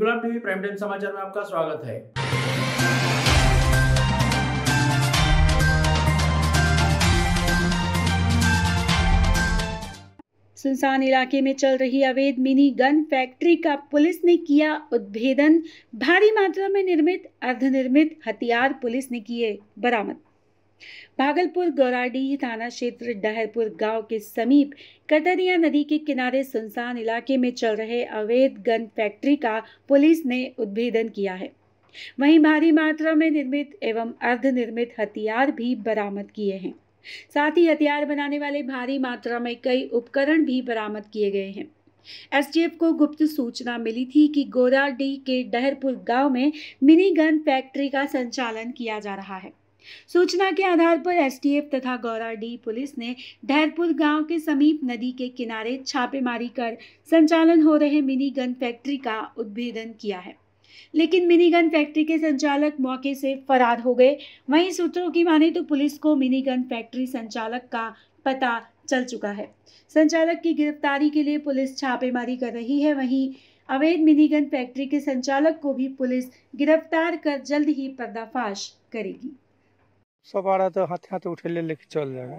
इंकलाब TV prime time समाचार में आपका स्वागत है। सुनसान इलाके में चल रही अवैध मिनी गन फैक्ट्री का पुलिस ने किया उद्भेदन। भारी मात्रा में निर्मित अर्धनिर्मित हथियार पुलिस ने किए बरामद। भागलपुर गौराडीह थाना क्षेत्र डहरपुर गांव के समीप कतरिया नदी के किनारे सुनसान इलाके में चल रहे अवैध गन फैक्ट्री का पुलिस ने उद्भेदन किया है। वहीं भारी मात्रा में निर्मित एवं अर्धनिर्मित हथियार भी बरामद किए हैं। साथ ही हथियार बनाने वाले भारी मात्रा में कई उपकरण भी बरामद किए गए हैं। एसटीएफ को गुप्त सूचना मिली थी कि गौराडीह के डहरपुर गांव में मिनी गन फैक्ट्री का संचालन किया जा रहा है। सूचना के आधार पर एसटीएफ तथा गौराडीह पुलिस ने डहरपुर गांव के समीप नदी के किनारे छापेमारी कर संचालन हो रहे मिनी गन फैक्ट्री का उद्भेदन किया है, लेकिन मिनी गन फैक्ट्री के संचालक मौके से फरार हो गए। वहीं सूत्रों की माने तो पुलिस को मिनी गन फैक्ट्री संचालक का पता चल चुका है। संचालक की गिरफ्तारी के लिए पुलिस छापेमारी कर रही है। वहीं अवैध मिनी गन फैक्ट्री के संचालक को भी पुलिस गिरफ्तार कर जल्द ही पर्दाफाश करेगी। सब आ रहा तो हाथ उठे लेके चल जाएगा।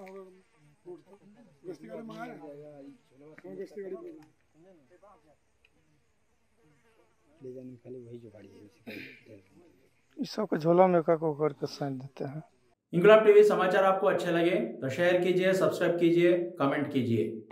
इस सब को झोला में का को करके साइन देते हैं। इंकलाब टीवी समाचार आपको अच्छे लगे तो शेयर कीजिए, सब्सक्राइब कीजिए, कमेंट कीजिए।